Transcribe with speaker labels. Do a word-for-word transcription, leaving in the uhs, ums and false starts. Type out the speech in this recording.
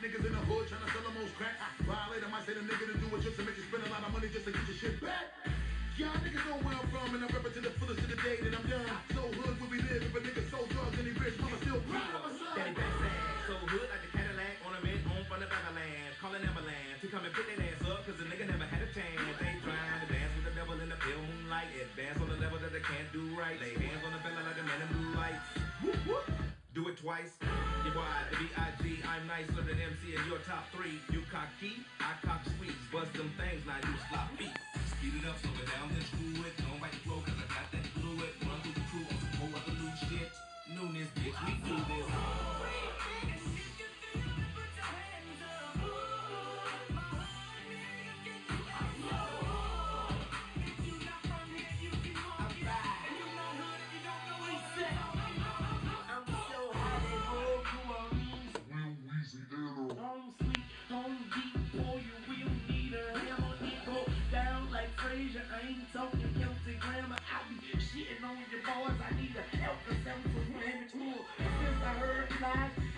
Speaker 1: Niggas in the hood trying to sell the most crack. Violator might say the nigga to do it just to make you spend a lot of money just to get your shit back. Y'all niggas know where I'm from, and I'm reppin' to the fullest of the day that I'm done. So hood where we live, if a nigga sold drugs and he rich, mama still proud of my son.
Speaker 2: Daddy backside, so hood like the Cadillac, ornament on front of Everland. Calling Everland to come and pick that ass up, cause the nigga never had a chance. They trying to dance with the devil in the pale moonlight. Advance on the level that they can't do right. Lay hands on the fella like a man in blue lights. Whoop, whoop. Do it twice. Your boy, the B I G, I'm nice, live an M C in your top three. You cocky, I cock sweets. Bust them things, now you slop feet. Speed it up, slow it down, then screw it. Don't bite the flow, cause I got that fluid. Run through the crew on some whole other new shit. Newness, bitch, we do this.
Speaker 3: Don't sleep, don't deep, boy, you will need a hammer. It go down like Frazier. I ain't talking Celtic grammar. I be shitting on your boys. I need a help cause I'm so damage cool. Since I heard lies,